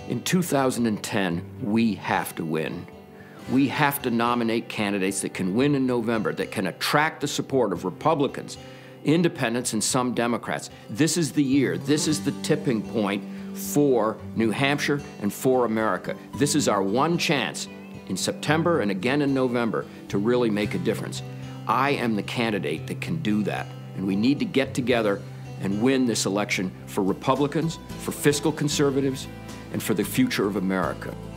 In 2010, we have to win. We have to nominate candidates that can win in November, that can attract the support of Republicans, independents, and some Democrats. This is the year. This is the tipping point for New Hampshire and for America. This is our one chance in September and again in November to really make a difference. I am the candidate that can do that, and we need to get together and win this election for Republicans, for fiscal conservatives, and for the future of America.